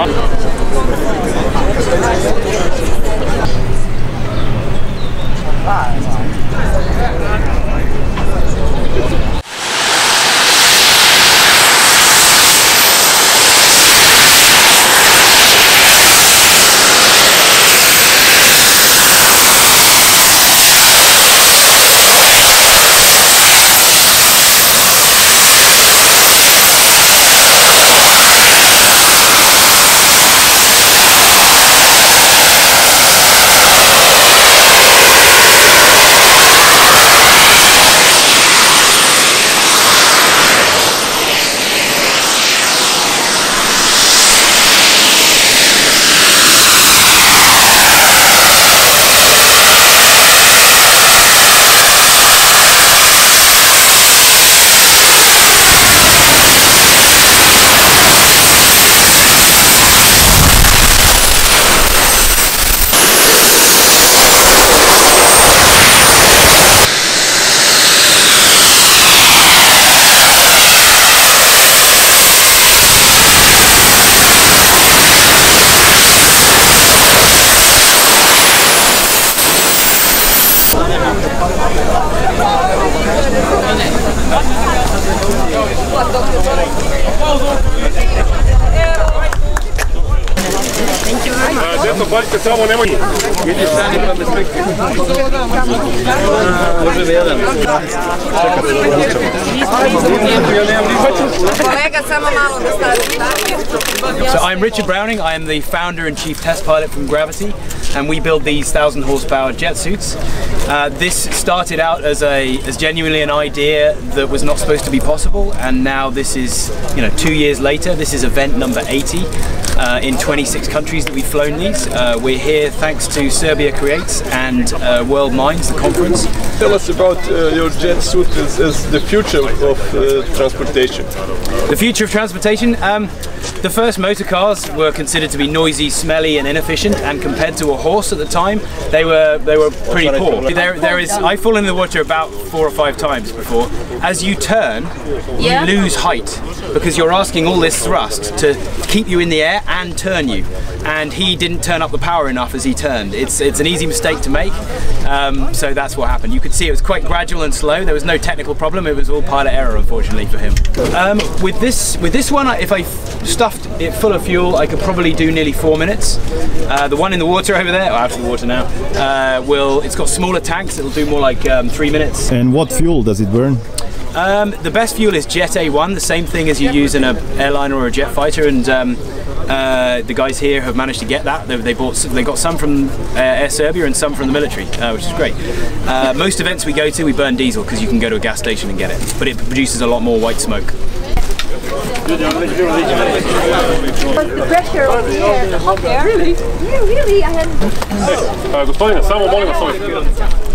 Baljka samo nemoj. Idi stani pa bez slike. Može li jedan? Kolega, samo malo da stavim. So I'm Richard Browning. I am the founder and chief test pilot from Gravity, and we build these 1,000 horsepower jet suits. This started out as genuinely an idea that was not supposed to be possible, and now this is, 2 years later. This is event number 80 in 26 countries that we've flown these. We're here thanks to Serbia Creates and World Minds, the conference. Tell us about your jet suit as the future of transportation. The future of transportation? The first motor cars were considered to be noisy, smelly and inefficient, and compared to a horse at the time, they were pretty poor. I've fallen in the water about 4 or 5 times before. As you turn, you lose height because you're asking all this thrust to keep you in the air and turn you. And he didn't turn up the power enough as he turned. It's an easy mistake to make, so that's what happened. You could see it was quite gradual and slow. There was no technical problem. It was all pilot error, unfortunately, for him. With this one, if I stuffed it full of fuel, I could probably do nearly 4 minutes. The one in the water over there, out of the water now, it's got smaller tanks. It'll do more like 3 minutes. And what fuel does it burn? The best fuel is Jet A1, the same thing as you use in an airliner or a jet fighter, and the guys here have managed to get that. They got some from Air Serbia and some from the military, which is great. Most events we go to, we burn diesel because you can go to a gas station and get it, but it produces a lot more white smoke. The pressure over here. Really? Yeah, really. I hadn't. Gospodine, samo molim vas.